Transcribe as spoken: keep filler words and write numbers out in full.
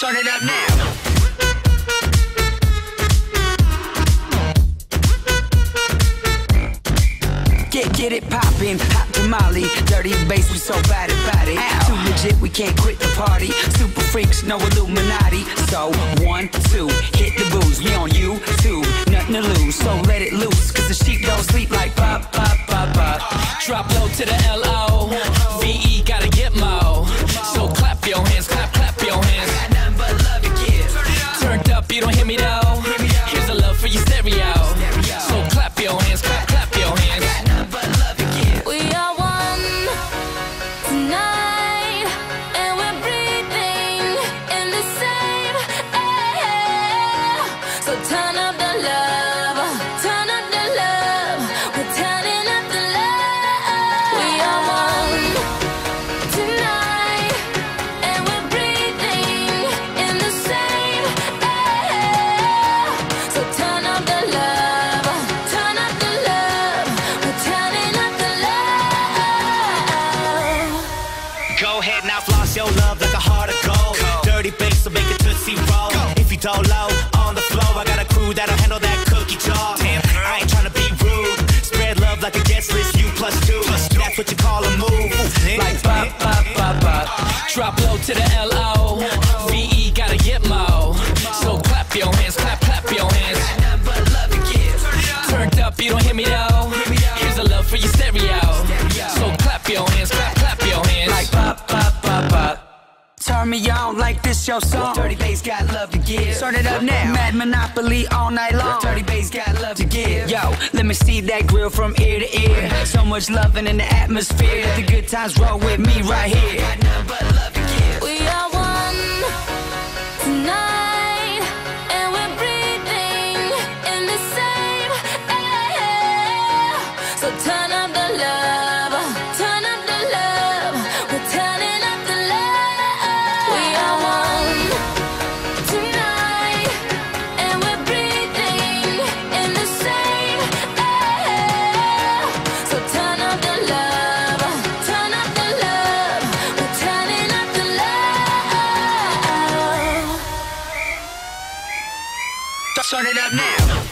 Turn it up now. Get, get it poppin', hot tamale. Dirty bass, we so bad about it. Too legit, we can't quit the party. Super freaks, no Illuminati. So, one, two, hit the booze. We on you, two, nothing to lose. So let it loose, cause the sheep don't sleep like pop, pop, pop, pop. Drop low to the L O V E, gotta get mo. So clap your hands, clap, clap your hands. Got nothing but love to give. Turned up, you don't hear me though. Here's a love for your stereo. So clap your hands, clap, clap your hands. Got nothing but love to give. We are one tonight, and we're breathing in the same air. So turn up the love, turn up the love. We're turning up the love. We are one tonight, and we're breathing in the same air. So turn up the love, turn up the love. We're turning up the love. Go ahead now, floss your love like a heart of gold. Dirty bass, so make it tootsie roll. If you don't low on the floor, I got a crew that'll handle that cookie jar. I ain't tryna be rude. Spread love like a guest list, you plus two. That's what you call a move. Like pop, pop, pop, pop. Drop low to the L O V E, gotta get mo. So clap your hands, clap, clap your hands. Got nothing but love to give. Turned up, you don't hear me though. Here's a love for your stereo. So clap your hands, clap, clap your hands. Like pop, pop, pop, pop. Turn me on like this your song. Dirty bass got love to give. Start it up now. Mad Monopoly all night long. Dirty bass got love to give. Yo, let me see that grill from ear to ear. So much loving in the atmosphere. Let the good times roll with me right here. Got nothing but love to give. We are one tonight, and we're breathing in the same air. So turn up the love, turn up the love. We're turning up the love. We are one tonight, and we're breathing in the same air. So turn up the love, turn up the love. We're turning up the love. Turn it up now.